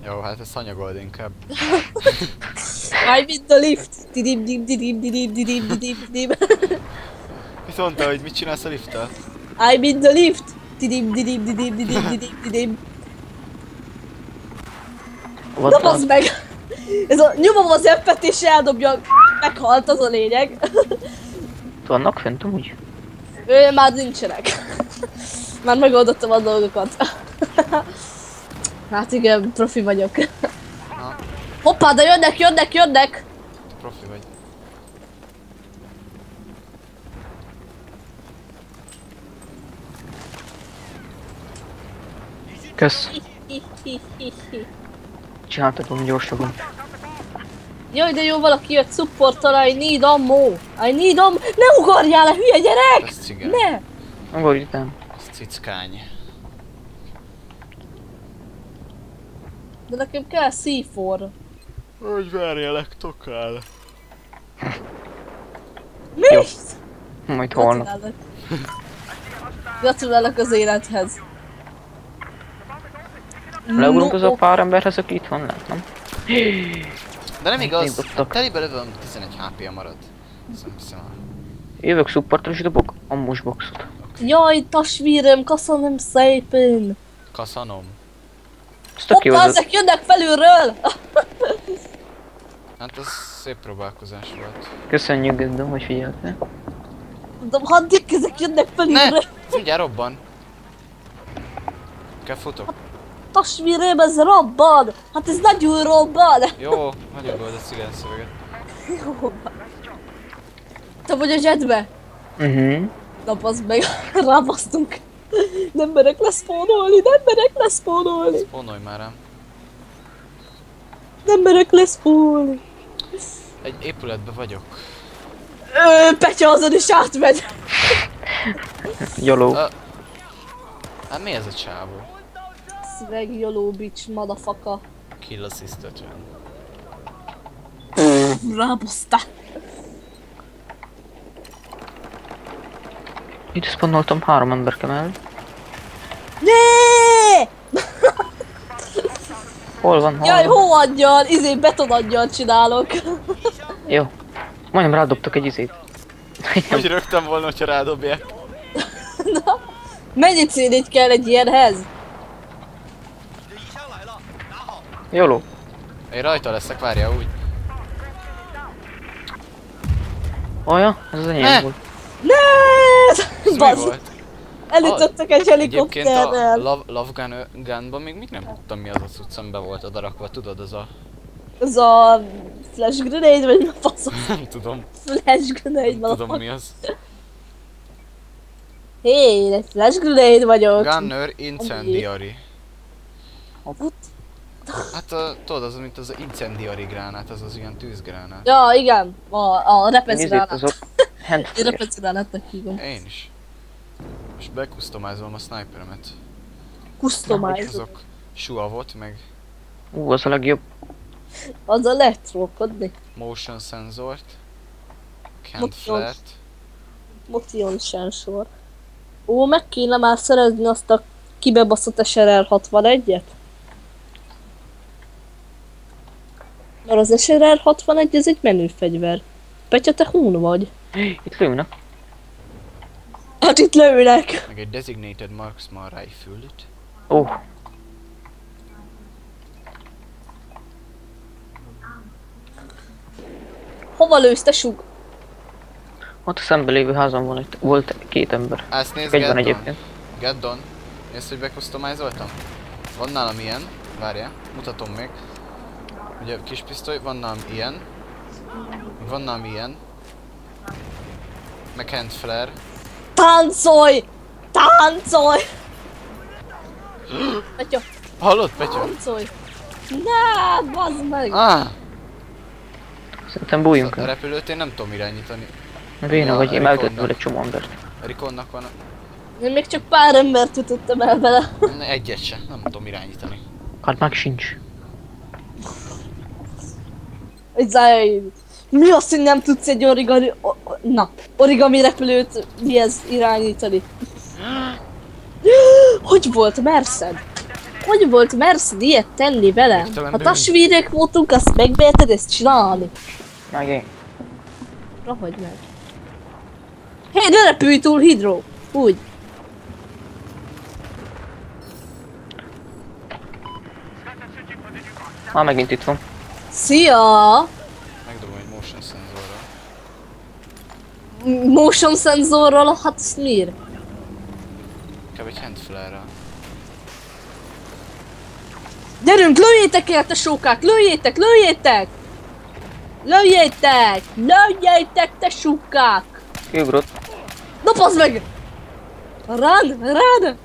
Jó, hát ezt anyagold inkább. I'm in the lift! Didim dim didim didim didim didim didim. Mit mondta, hogy mit csinálsz a lifttel? I'm in the lift! Didim didim didim didim didim didim. Na bazd meg! Ez a nyomom az F-et és eldobja, meghalt, az a lényeg. Vannak fent amúgy? Már nincsenek. Már megoldottam a dolgokat. Hát igen, profi vagyok. Na, Hoppá, de jönnek, jönnek, jönnek! te profi vagy. Kösz. Csináltad volna gyorsabban. Jaj, de jó, valaki jött supporttal, I need ammo! I need ammo! Ne ugorjál le, hülye gyerek! Ez cigány. Ne! Ugorj után. Ez cickány. De nekem kell C4. Hogy várjálek, tokál. Mi? Jó. Majd holnap. Gratulálok. Gratulálok az élethez. Leugorunk az a pár emberhez, aki itt van, lehet, nem? De nem igaz, Nyitottak. telibe lövöm, 11 HP-ja marad. Hiszem. Jövök supportra és dobok ammos boxot. Jaj, tasvírem, köszönöm szépen! Kaszanom. Ez tök jó Hoppá, az. ezek jönnek felülről! Hát ez szép próbálkozás volt. Köszönjük, Göndöm, hogy figyeltél. De haddik, ezek jönnek Ne! felülről! Mindjárt robban. Kell futok. Tasvírem, ez robban! Hát ez nagyon robban! Jó, nagyon volt a cigány szöveget. Jó. Te vagy a jetbe? Na bazd meg, rábasztunk. Nem merek leszpónolni, nem merek leszpónolni. Spónolj már rám. Nem merek leszpónolni. Egy épületben vagyok. Petya azon is átmegy. Joló. Hát mi ez a csávó? Swag YOLO bitch, motherfucker. Kill assist 50. Rábasztál. Itt spannoltam 3 emberke mellé. Ne! Hol van? Jaj, hóangyal, betonangyal csinálok. Jó. Majdnem rádobtak egy izét. Hogy rögtem volna, hogyha rádobják. Na, mennyi CD-t kell egy ilyenhez? Joló. Én rajta leszek, várja úgy. Olyan? Ez az Ne! enyém volt. Ne! Ez mi Bazd, volt? elütöttek egy Egyébként a helikopterrel. Love Gunban még nem tudtam mi az a cuccom be volt odarakva, tudod, az a... Ez a flash grenade, vagy mi a faszom? Nem tudom, Flash grenade tudom van. mi az. Hé, én egy flash grenade vagyok. Gunner Incendiary. What? Hát tudod, az mint az incendiary gránát, az az ilyen tűzgránát. Ja, igen. A repesz Nézzét gránát. azok. Én Handflash. repesz gránátnak hívom. Én is. És bekustomázolom a sniperemet. Customize. Azok suavot, meg Az a legjobb. Az a lehet trollkodni. motion sensort. Canned Motion. flare-t. Motion sensor. Ó, meg kéne már szerezni azt a kibebaszott SRR 61-et? Mert az SRR 61 ez egy menőfegyver. Petya, te hún vagy? Itt lőnek. Hát itt lőnek. Meg egy designated marksman rifle-t. Ó. Hova lősz, te sug? Ott a szembe lévő házon van itt. Volt 2 ember. Ezt nézd, Egy van Gaddon. egyébként. Gaddon. Nézd, hogy bekustomázoltam? Van nálam ilyen. Várjál, mutatom még. Ugye kis pisztoly, van nálam ilyen. Van nálam ilyen. Meg hand flare. Táncolj! Táncolj! Petya, Hallod, Petya? táncolj! Ne, bazd meg! Ah! Szerintem bújjunk A el. repülőt én nem tudom irányítani. Véna Ja, vagy, én eltöttem Riconnak. vele egy csomó embert. Riconnak van Én még csak pár embert ütöttem el vele. egyet sem, nem tudom irányítani. Hát meg sincs. Mi az, hogy nem tudsz egy origami... origami repülőt mihez irányítani? Hogy volt, Merszed? Hogy volt Merszed ilyet tenni velem? Végtelen Ha bűn. testvérek voltunk, azt megbeheted ezt csinálni. Megint. Rahagy meg. Hé, ne repülj túl, Hidro! Úgy. Már megint itt van. Szia! Megdobom egy motion szenzorral. Motion szenzorral, hát ezt miért? Inkább egy handflare-rel. Gyerünk, lőjétek el, tesókák! Lőjétek, lőjétek! Lőjétek! Lőjétek, tesókák! Kiugrott. Dopozd meg! Run! Run!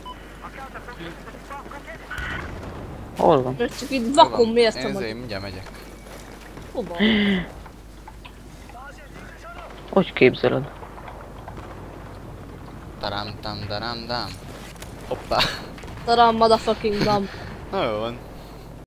Hol van? Mert csak itt vakon mértem, Én hogy azért mindjárt megyek. hova. Hogy képzeled? Taram tam daram dam. Hoppá. Taram, motherfucking dumb. Na jó van.